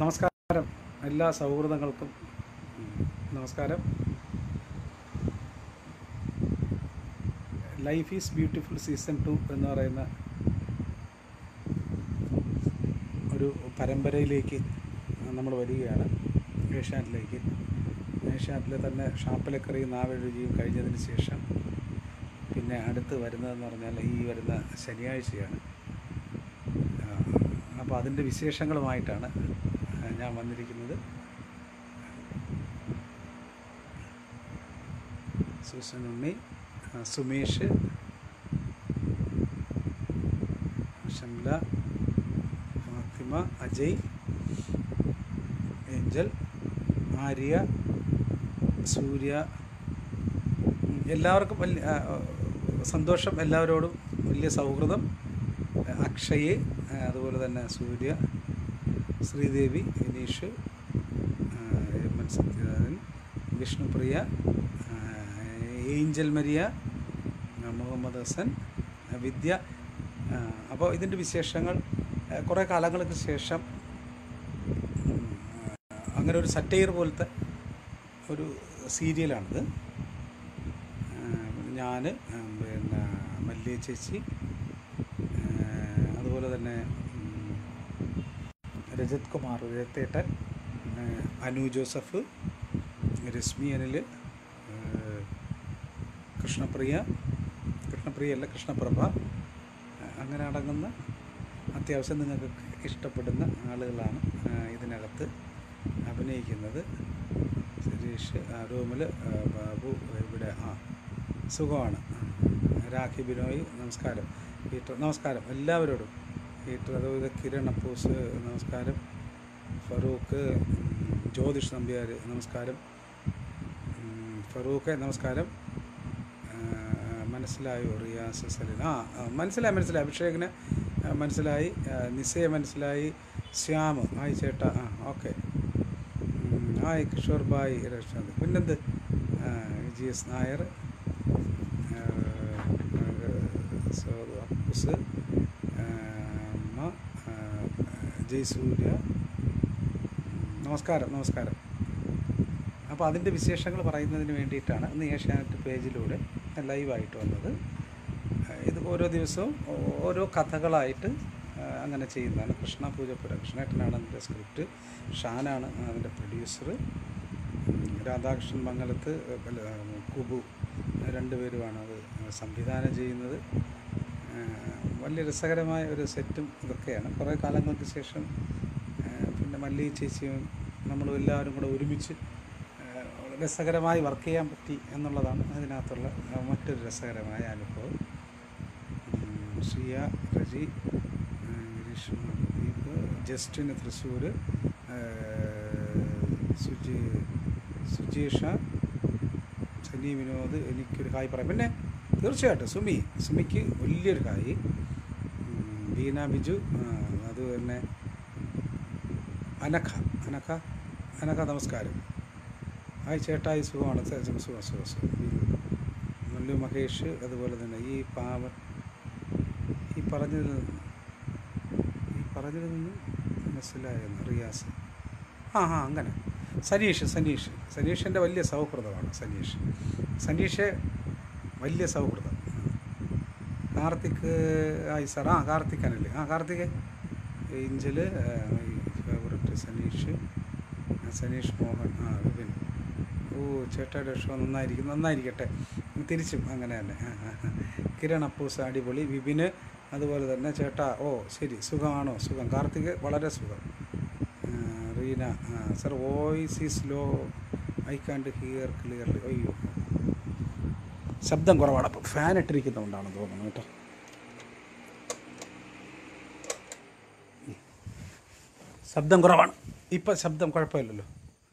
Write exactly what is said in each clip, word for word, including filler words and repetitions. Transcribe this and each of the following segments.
നമസ്കാരം എല്ലാ സൗഹൃദങ്ങൾക്കും നമസ്കാരം. Life is beautiful season two എന്ന് പറയുന്ന ഒരു പരമ്പരയിലേക്ക് നമ്മൾ വരികയാണ്. ഏഷ്യാനെറ്റിലേക്ക്. ഏഷ്യാനെറ്റിലെ തന്നെ ഷാപ്പിലക്കറി നാവെഴുതിയും കഴിഞ്ഞതിന് ശേഷം പിന്നെ അടുത്ത് വരുന്നതെന്ന് പറഞ്ഞാൽ ഈ വരുന്ന ശനിയാഴ്ചയാണ്. അപ്പോൾ അതിൻ്റെ വിശേഷങ്ങളുമായിട്ടാണ് ഞാൻ വന്നിരിക്കുന്നത്. സൂസൻ ഉണ്ണി, സുമേഷ്, ഷംല, ഫാത്തിമ, അജയ്, ഏഞ്ചൽ, ആര്യ, സൂര്യ, എല്ലാവർക്കും വലിയ സന്തോഷം. എല്ലാവരോടും വലിയ സൗഹൃദം. അക്ഷയ്, അതുപോലെ തന്നെ Surya, Sridevi, Vineesh, M N Sathyanathan, Vishnupriya, Angel Maria, Muhammad Hasan, Vidya. അപ്പോൾ ഇതിൻ്റെ വിശേഷങ്ങൾ കുറേ കാലങ്ങൾക്ക് ശേഷം അങ്ങനെ ഒരു സറ്റയർ പോലത്തെ ഒരു സീരിയലാണിത്. ഞാൻ, പിന്നെ മല്ലിയ ചേച്ചി, അതുപോലെ തന്നെ രജത് കുമാർ, രജത്തേട്ടൻ, അനു ജോസഫ്, രശ്മി അനിൽ, കൃഷ്ണപ്രിയ കൃഷ്ണപ്രിയ അല്ല കൃഷ്ണപ്രഭ, അങ്ങനെ അടങ്ങുന്ന അത്യാവശ്യം നിങ്ങൾക്ക് ഇഷ്ടപ്പെടുന്ന ആളുകളാണ് ഇതിനകത്ത് അഭിനയിക്കുന്നത്. സുരേഷ്, റൂമിൽ ബാബു, ഇവിടെ ആ സുഖമാണ്. രാഖി ബിനോയ്, നമസ്കാരം. ഹീറ്റർ, നമസ്കാരം എല്ലാവരോടും. ഹീറ്റർ, അതുപോലെ കിരൺ അപ്പൂസ്, നമസ്കാരം. ഫറൂഖ്, ജ്യോതിഷ് നമ്പ്യാർ, നമസ്കാരം. ഫറൂഖ്, നമസ്കാരം. മനസ്സിലായോ? റിയാസ് സലീൻ, ആ മനസ്സിലായി മനസ്സിലായി അഭിഷേകിനെ മനസ്സിലായി. നിസയെ മനസ്സിലായി. ശ്യാം, ഹായ് ചേട്ടാ. ആ ഓക്കെ. ഹായ് കിഷോർ ബായ്, രക്ഷാന്ത്, പിന്നെന്ത്, ജി എസ് നായർ, അപ്പൂസ്, ജയസൂര്യ, നമസ്കാരം നമസ്കാരം. അപ്പോൾ അതിൻ്റെ വിശേഷങ്ങൾ പറയുന്നതിന് വേണ്ടിയിട്ടാണ് ഇന്ന് ഏഷ്യാനെറ്റ് പേജിലൂടെ ലൈവായിട്ട് വന്നത്. ഇത് ഓരോ ദിവസവും ഓരോ കഥകളായിട്ട് അങ്ങനെ ചെയ്യുന്നതാണ്. കൃഷ്ണ പൂജപ്പുര, കൃഷ്ണേട്ടനാണ് അതിൻ്റെ സ്ക്രിപ്റ്റ്, ഷാനാണ് അതിൻ്റെ പ്രൊഡ്യൂസർ, രാധാകൃഷ്ണൻ മംഗലത്ത്, കുബു രണ്ടുപേരുമാണ് അത് സംവിധാനം ചെയ്യുന്നത്. വലിയ രസകരമായ ഒരു സെറ്റും ഇതൊക്കെയാണ്. കുറേ കാലങ്ങൾക്ക് ശേഷം പിന്നെ മല്ലി ചേച്ചിയും നമ്മളും എല്ലാവരും കൂടെ ഒരുമിച്ച് രസകരമായി വർക്ക് ചെയ്യാൻ പറ്റി എന്നുള്ളതാണ് അതിനകത്തുള്ള മറ്റൊരു രസകരമായ അനുഭവം. ഷിയ, റജി, ഗിരീഷ്, ദീപ്, ജസ്റ്റിന് തൃശ്ശൂർ, സുജി സുജീഷ, സനി വിനോദ്, എനിക്കൊരു ഹായ് പറയാം. പിന്നെ തീർച്ചയായിട്ടും സുമി, സുമിക്ക് വലിയൊരു ഹായ്. ബീന ബിജു, അതുതന്നെ അനഖ അനഖ അനഖ നമസ്കാരം. ഹായ് ചേട്ടായി, സുഖമാണ്. സുഖം സുഖം സുഖം സുഖം. മല്ലു മഹേഷ്, അതുപോലെ തന്നെ ഈ പാവ ഈ പറഞ്ഞതിൽ ഈ പറഞ്ഞതിൽ നിന്ന് മനസ്സിലായെന്ന് റിയാസ്, ആ ആ അങ്ങനെ. സനീഷ് സനീഷ് സനീഷിൻ്റെ വലിയ സൗഹൃദമാണ്. സനീഷ് സനീഷ് വലിയ സൗഹൃദം. കാർത്തിക്, ആയി സാർ, ആ കാർത്തിക് അനല്ലേ, ആ കാർത്തിക്. ഏഞ്ചല്, ഫേവററ്റ് സനീഷ്, സനീഷ് മോഹൻ, ആ വിപിൻ. ഓ ചേട്ടായുടെ ഷോ നന്നായിരിക്കും, നന്നായിരിക്കട്ടെ. തിരിച്ചും അങ്ങനെ തന്നെ. കിരൺ അപ്പൂസ്, അടിപൊളി. വിപിന്, അതുപോലെ തന്നെ ചേട്ടാ. ഓ ശരി, സുഖമാണോ? സുഖം. കാർത്തിക്, വളരെ സുഖം. Reena, sir voice is low, I can't hear clearly. അയ്യോ, ശബ്ദം കുറവാണ്. അപ്പോൾ ഫാൻ ഇട്ടിരിക്കുന്നതുകൊണ്ടാണെന്ന് തോന്നുന്നു കേട്ടോ. ശബ്ദം കുറവാണ്. ഇപ്പം ശബ്ദം കുഴപ്പമില്ലല്ലോ.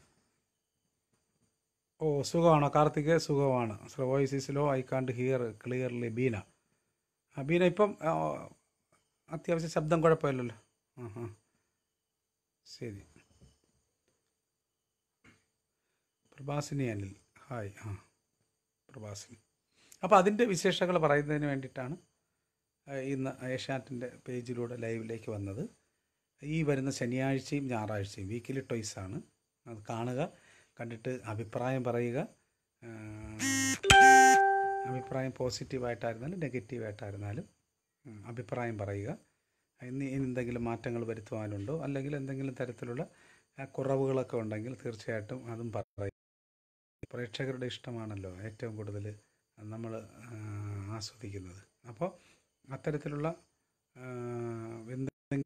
ഓ സുഖമാണോ കാർത്തിക്? സുഖമാണ്. Sir voice is low, I can't hear clearly. Beena, ആ ബീന, ഇപ്പം അത്യാവശ്യം ശബ്ദം കുഴപ്പമില്ലല്ലോ. ആ ഹാ ശരി. പ്രഭാസിനി അനിൽ, ഹായ്. ആ പ്രഭാസിനി. അപ്പോൾ അതിൻ്റെ വിശേഷങ്ങൾ പറയുന്നതിന് വേണ്ടിയിട്ടാണ് ഇന്ന് ഏഷ്യാനെറ്റിൻ്റെ പേജിലൂടെ ലൈവിലേക്ക് വന്നത്. ഈ വരുന്ന ശനിയാഴ്ചയും ഞായറാഴ്ചയും വീക്കിലി ടോയ്സാണ്. അത് കാണുക, കണ്ടിട്ട് അഭിപ്രായം പറയുക. അഭിപ്രായം പോസിറ്റീവായിട്ടായിരുന്നാലും നെഗറ്റീവായിട്ടായിരുന്നാലും അഭിപ്രായം പറയുക. ഇനി എന്തെങ്കിലും മാറ്റങ്ങൾ വരുത്തുവാനുണ്ടോ, അല്ലെങ്കിൽ എന്തെങ്കിലും തരത്തിലുള്ള കുറവുകളൊക്കെ ഉണ്ടെങ്കിൽ തീർച്ചയായിട്ടും അതും പറയും. പ്രേക്ഷകരുടെ ഇഷ്ടമാണല്ലോ ഏറ്റവും കൂടുതൽ നമ്മൾ ആസ്വദിക്കുന്നത്. അപ്പോൾ അത്തരത്തിലുള്ള എന്തെങ്കിലും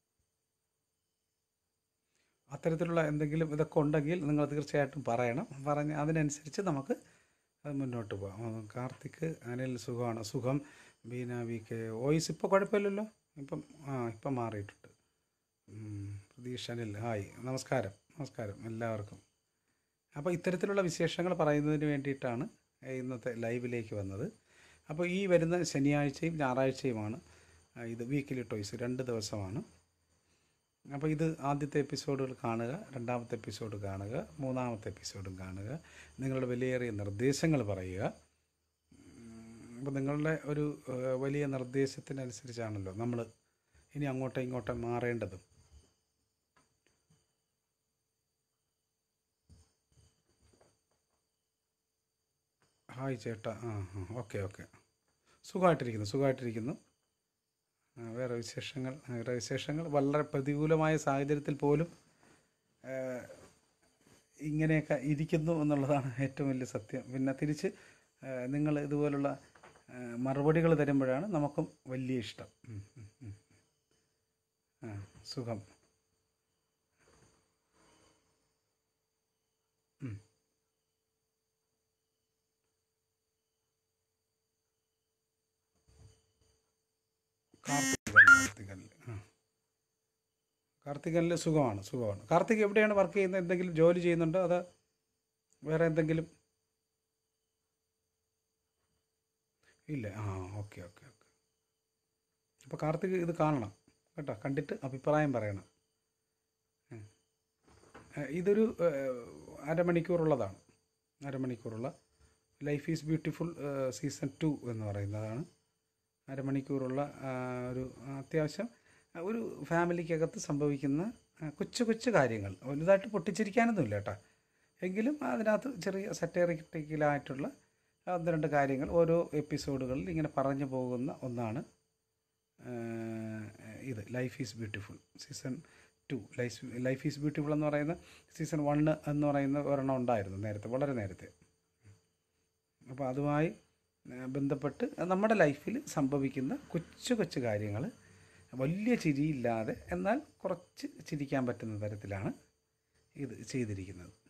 അത്തരത്തിലുള്ള എന്തെങ്കിലും ഇതൊക്കെ ഉണ്ടെങ്കിൽ നിങ്ങൾ തീർച്ചയായിട്ടും പറയണം. പറഞ്ഞ് അതിനനുസരിച്ച് നമുക്ക് അത് മുന്നോട്ട് പോകാം. കാർത്തിക് അനിൽ സുഖമാണ്. സുഖം. ബീന വി കെ വോയിസ് ഇപ്പോൾ കുഴപ്പമില്ലല്ലോ. ഇപ്പം ആ ഇപ്പം മാറിയിട്ടുണ്ട്. പ്രതീഷ് അനിൽ ഹായ്, നമസ്കാരം. നമസ്കാരം എല്ലാവർക്കും. അപ്പോൾ ഇത്തരത്തിലുള്ള വിശേഷങ്ങൾ പറയുന്നതിന് വേണ്ടിയിട്ടാണ് ഇന്നത്തെ ലൈവിലേക്ക് വന്നത്. അപ്പോൾ ഈ വരുന്ന ശനിയാഴ്ചയും ഞായറാഴ്ചയുമാണ് ഇത് വീക്കിലി ടോയ്സ്, രണ്ട് ദിവസമാണ്. അപ്പോൾ ഇത് ആദ്യത്തെ എപ്പിസോഡുകൾ കാണുക, രണ്ടാമത്തെ എപ്പിസോഡ് കാണുക, മൂന്നാമത്തെ എപ്പിസോഡും കാണുക. നിങ്ങളുടെ വിലയേറിയ നിർദ്ദേശങ്ങൾ പറയുക. അപ്പോൾ നിങ്ങളുടെ ഒരു വലിയ നിർദ്ദേശത്തിനനുസരിച്ചാണല്ലോ നമ്മൾ ഇനി അങ്ങോട്ടും ഇങ്ങോട്ടും മാറേണ്ടതും. ഹായ് ചേട്ടാ. ആ ആ ഓക്കെ ഓക്കെ സുഖമായിട്ടിരിക്കുന്നു സുഖമായിട്ടിരിക്കുന്നു വേറെ വിശേഷങ്ങൾ വേറെ വിശേഷങ്ങൾ വളരെ പ്രതികൂലമായ സാഹചര്യത്തിൽ പോലും ഇങ്ങനെയൊക്കെ ഇരിക്കുന്നു എന്നുള്ളതാണ് ഏറ്റവും വലിയ സത്യം. പിന്നെ തിരിച്ച് നിങ്ങൾ ഇതുപോലുള്ള മറുപടികൾ തരുമ്പോഴാണ് നമുക്കും വലിയ ഇഷ്ടം. ആ സുഖം. കാർത്തികനിൽ ആ കാർത്തികനിൽ സുഖമാണ് സുഖമാണ്. കാർത്തിക് എവിടെയാണ് വർക്ക് ചെയ്യുന്നത്? എന്തെങ്കിലും ജോലി ചെയ്യുന്നുണ്ടോ അതോ വേറെ എന്തെങ്കിലും? ഇല്ല. ആ ഓക്കെ ഓക്കെ ഓക്കെ അപ്പോൾ കാർത്തിക് ഇത് കാണണം കേട്ടോ. കണ്ടിട്ട് അഭിപ്രായം പറയണം. ഇതൊരു അരമണിക്കൂറുള്ളതാണ്. അരമണിക്കൂറുള്ള life is beautiful season two എന്ന് പറയുന്നതാണ്. അരമണിക്കൂറുള്ള ഒരു അത്യാവശ്യം ഒരു ഫാമിലിക്കകത്ത് സംഭവിക്കുന്ന കൊച്ചു കൊച്ചു കാര്യങ്ങൾ, വലുതായിട്ട് പൊട്ടിച്ചിരിക്കാനൊന്നുമില്ല കേട്ടോ. എങ്കിലും അതിനകത്ത് ചെറിയ സറ്ററിക്കലായിട്ടുള്ള ഒന്ന് രണ്ട് കാര്യങ്ങൾ ഓരോ എപ്പിസോഡുകളിൽ ഇങ്ങനെ പറഞ്ഞു പോകുന്ന ഒന്നാണ് ഇത് life is beautiful season two. Life life is beautiful എന്ന് പറയുന്ന സീസൺ വണ്ണ് എന്ന് പറയുന്ന ഒരെണ്ണം ഉണ്ടായിരുന്നു നേരത്തെ, വളരെ നേരത്തെ. അപ്പോൾ അതുമായി ബന്ധപ്പെട്ട് നമ്മുടെ ലൈഫിൽ സംഭവിക്കുന്ന കൊച്ചു കൊച്ചു കാര്യങ്ങൾ വലിയ ചിരിയില്ലാതെ എന്നാൽ കുറച്ച് ചിരിക്കാൻ പറ്റുന്ന തരത്തിലാണ് ഇത് ചെയ്തിരിക്കുന്നത്.